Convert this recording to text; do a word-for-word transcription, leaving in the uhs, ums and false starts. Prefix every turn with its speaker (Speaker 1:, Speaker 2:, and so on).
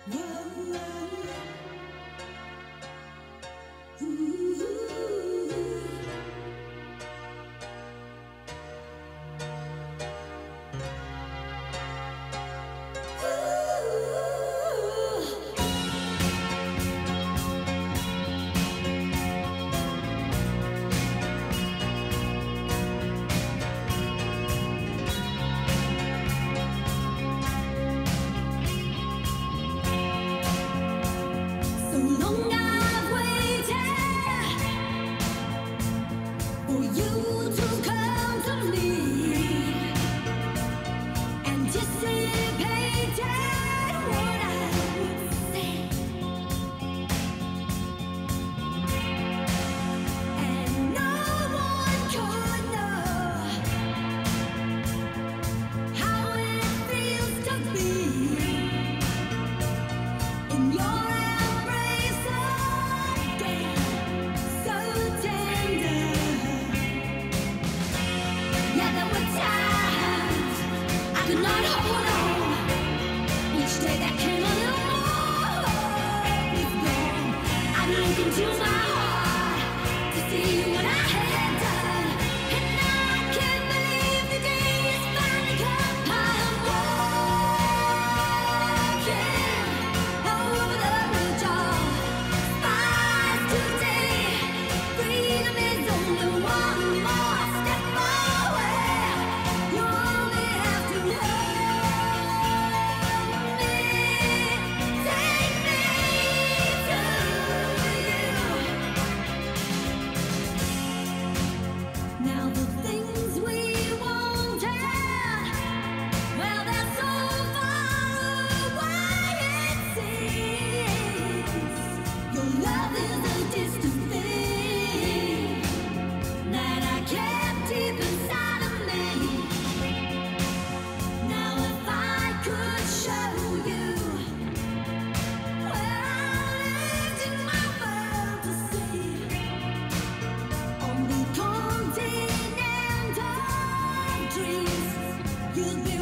Speaker 1: Into my heart to see what I had done, and I can't believe the day is finally come. I'm walking over the bridge of spies today. Freedom is only one more step away. You only have to hold me, take me to. Now the things we wanted, well, they're so far away it seems. Your love is a distant thing that I kept deep inside of me. Now if I could show you where I lived in my world to see, on the continent of dreams, you'd be